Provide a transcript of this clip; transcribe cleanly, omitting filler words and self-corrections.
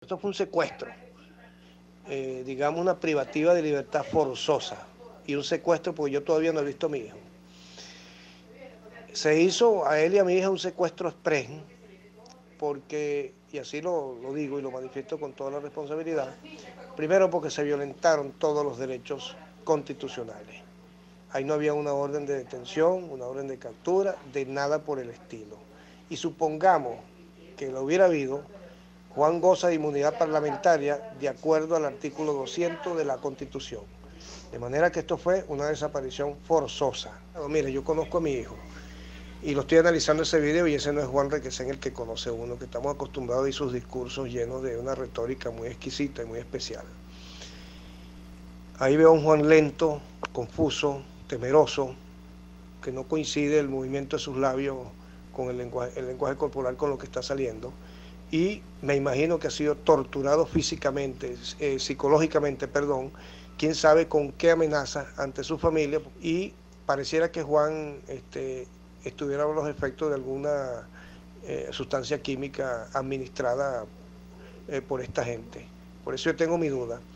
Esto fue un secuestro, digamos una privativa de libertad forzosa y un secuestro porque yo todavía no he visto a mi hijo. Se hizo a él y a mi hija un secuestro exprés porque, y así lo digo y lo manifiesto con toda la responsabilidad, primero porque se violentaron todos los derechos constitucionales. Ahí no había una orden de detención, una orden de captura, de nada por el estilo. Y supongamos que lo hubiera habido, Juan goza de inmunidad parlamentaria de acuerdo al artículo 200 de la Constitución. De manera que esto fue una desaparición forzosa. Mire, yo conozco a mi hijo y lo estoy analizando ese video y ese no es Juan Requesén el que conoce uno, que estamos acostumbrados a oír sus discursos llenos de una retórica muy exquisita y muy especial. Ahí veo a un Juan lento, confuso, temeroso, que no coincide el movimiento de sus labios con el lenguaje corporal con lo que está saliendo. Y me imagino que ha sido torturado físicamente, psicológicamente, perdón, quién sabe con qué amenaza ante su familia, y pareciera que Juan estuviera bajo los efectos de alguna sustancia química administrada por esta gente. Por eso yo tengo mi duda.